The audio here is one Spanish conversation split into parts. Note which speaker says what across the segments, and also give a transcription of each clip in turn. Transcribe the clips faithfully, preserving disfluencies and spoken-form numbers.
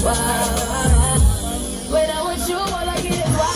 Speaker 1: When I'm with you, all I get is why.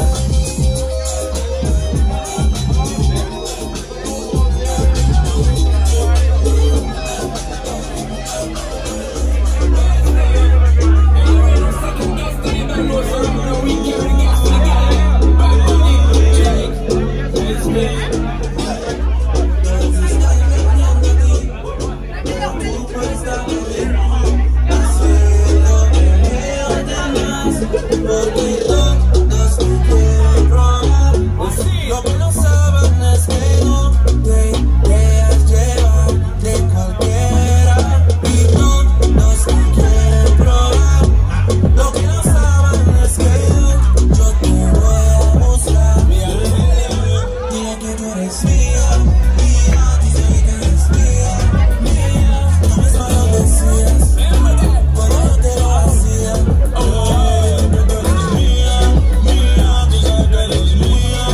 Speaker 2: Lo que no saben es que no te dejas llevar de cualquiera y todos quieren probar. Lo que no saben es que yo, yo te voy a mostrar. Dile que tú eres mía, mía, tú sabes que eres mía, mía. Tú misma lo decías cuando yo te lo hacía. Oh, que tú eres mía, mía, tú sabes que eres mía.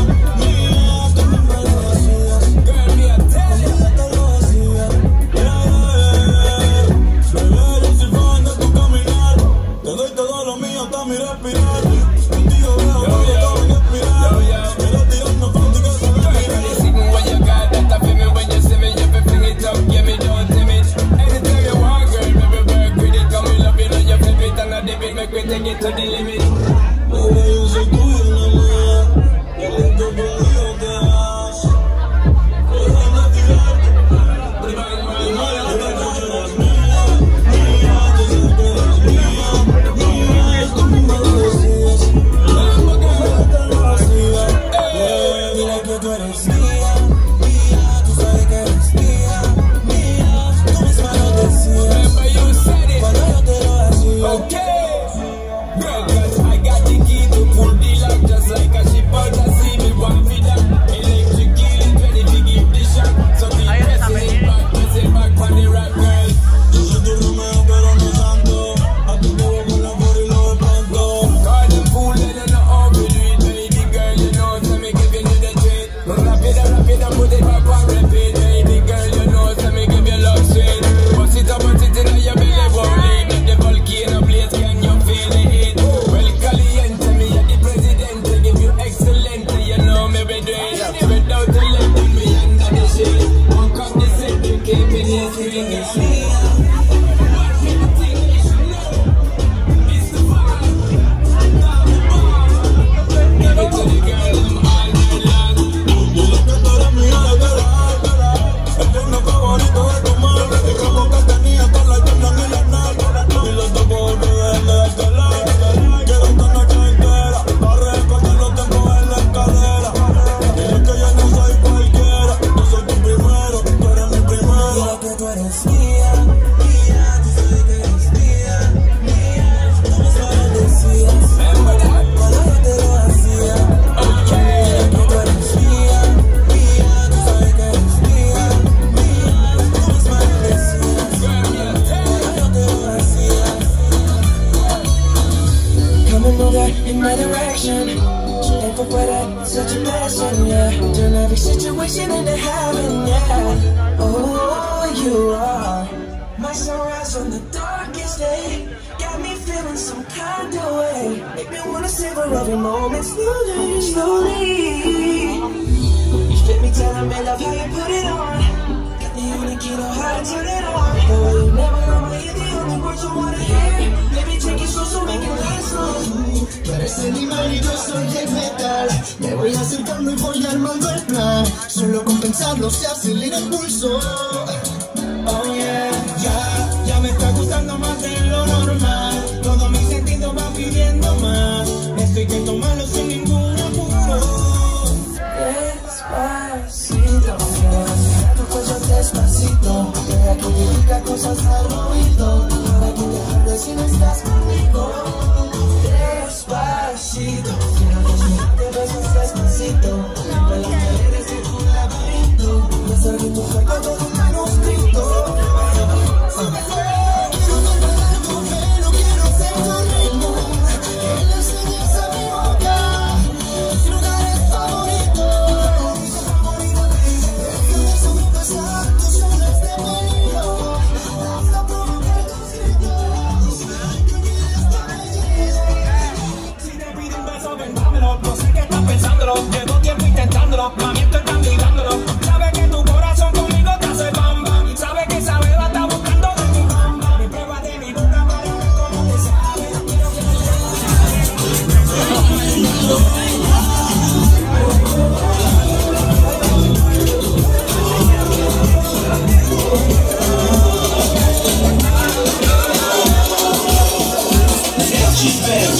Speaker 3: Take it to the limit.
Speaker 2: Baby, yo soy tuyo, no mía. Y el único conmigo te das. Déjame tirarte. Dime que tú eres mía, mía. Tú sabes que eres mía, mía. Tú misma lo decías. Déjame que yo te lo hacía. Dile que tú eres mía, mía. Tú sabes que eres mía, mía. Tú misma lo decías.
Speaker 3: Remember you said it.
Speaker 2: Cuando yo te lo hacía.
Speaker 3: Okay. Girl, cause I got the key to pull the lock just like a ship out at sea. Me want me that electric key ready to give the shot. So keep pressing it back, pressing back on the right girl.
Speaker 2: Yo soy tu Romeo pero no tanto. A tu bobo con la flor y lo de pronto.
Speaker 3: Call them fool, they don't know how we do it, baby girl. You know, so me giving you the treat. Rap it up, rap it up, put it back on repeat, baby girl. You know, so me give you love sweet. Bust it up, bust it in your belly, won't leave. Make the volcano blaze, can you feel it? Well, caliente, me at the president, give you excellent. You know me be doing it without the left and me under the shade. One cup the set, you keep me in the ring. It's me. Give it to the girl, I'm all night long.
Speaker 2: Dile que tú eres mía, de verdad, el turno favorito de tu madre. Y como que tenía toda la llama y la nalga. Y los dos por de escalar. Quiero estar noche entera. Para recordarlo tengo en la escalera. Dile que yo no soy cualquiera. Yo soy tu primero, tú eres mi primero. Dile que tú eres mía, mía. Tú sabes que eres mía, mía. Tú me sabes decías cuando yo te lo hacía. Dile que tú eres mía, mía. Tú sabes que eres mía, mía. Tú me sabes decías cuando yo te lo hacía.
Speaker 4: Come and move that in my direction. Thankful for that, such a blessing, yeah. Turn every situation into heaven, yeah. Oh, you are my sunrise on the darkest day. Got me feeling some kind of way. Make me wanna savor every moment slowly, slowly. You fit me, telling me love how you put it on. Got the only key to how to turn it on. The way you never know me, you're the only words I wanna hear. Baby, take it slow, so make it last long.
Speaker 5: Tú eres el imán y yo soy el metal. Me voy acercando y voy armando el plan. Solo con pensarlo se acelera el pulso.
Speaker 4: Oh yeah.
Speaker 5: Ya, ya me está gustando más de lo normal. Todos mis sentidos van pidiendo más. Esto hay que tomarlo sin ningún apuro.
Speaker 4: Despacito, quiero tu cuello despacito. Deja que te diga cosas al oído. Para que dejarte si no estás conmigo. Despacito, quiero desnudarte besos despacito. Para las paredes de tu laberinto. Besar en tu cuerpo todo un manuscrito.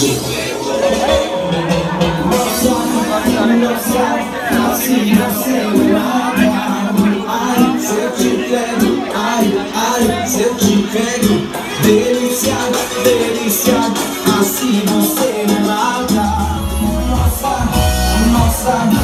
Speaker 4: Assim você me mata. Ai, se eu te pego, ai, ai, se eu te pego. Delícia, delícia, assim você me mata. Nossa, nossa.